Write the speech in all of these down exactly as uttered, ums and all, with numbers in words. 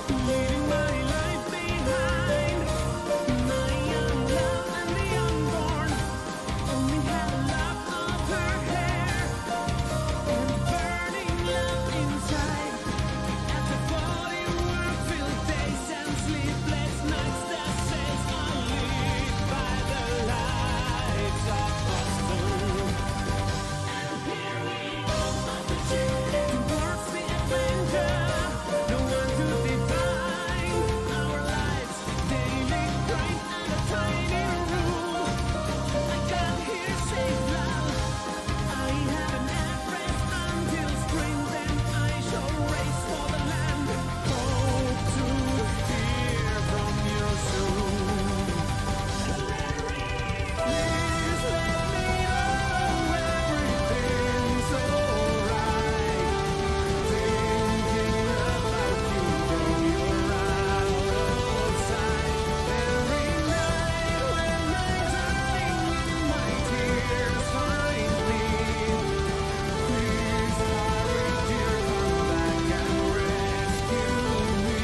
leaving my life behind. My young love and the unborn only had a lock of her hair and burning love inside. After forty work-filled days and sleepless nights, that says I'll live by the lights of Boston. And here we go, opportunity towards the adventure. No one to define our lives. Daily grind and a tiny room. I got here safe love. I have an address until spring, then I shall race for the land. Hope to hear from you soon. Please let me know everything's alright. Thinking about you from your outside. Every night when I'm drowning in my tears, find me. Please hurry, dear, come back and rescue me.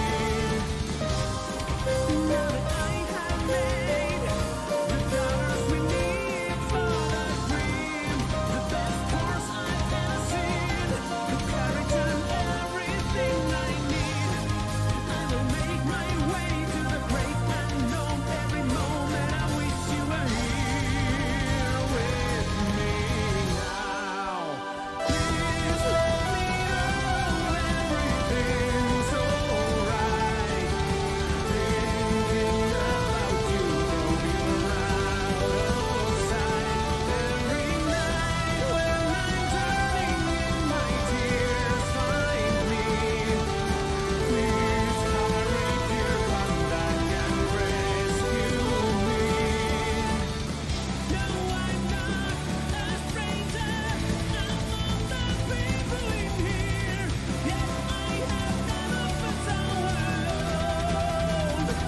Now that I have made the dollars we need for the dream, the best course I've ever seen, the courage and everything I need, I will make my way to the great unknown. Every moment I wish you were here with me now. Please let me know everything's alright. Thinking about you from your outside. Every night when I'm drowning in my tears, find me. Please hurry, dear, come back and rescue me. No, I'm not a stranger. I'm all the people in here. Yes, I have never felt so alone.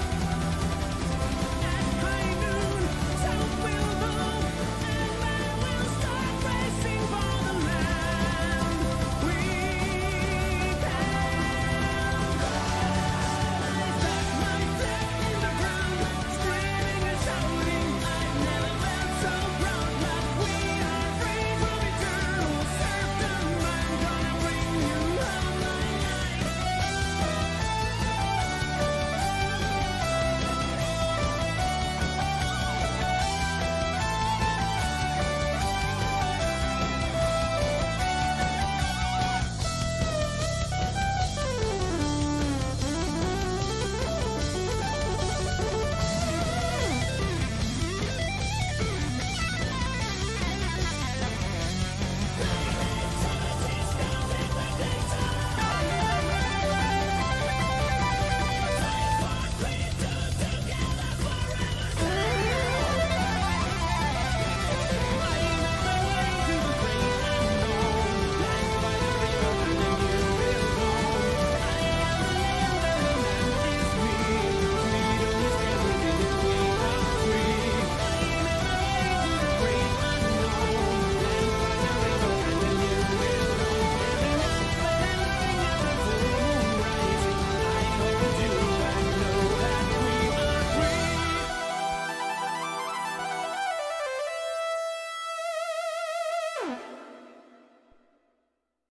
At high noon, south will blow, and man will start racing for the land. We can I back my flag in the ground, screaming and shouting. I've never felt so proud. Like we are free from eternal certain. I'm gonna bring you all my life. Thank you.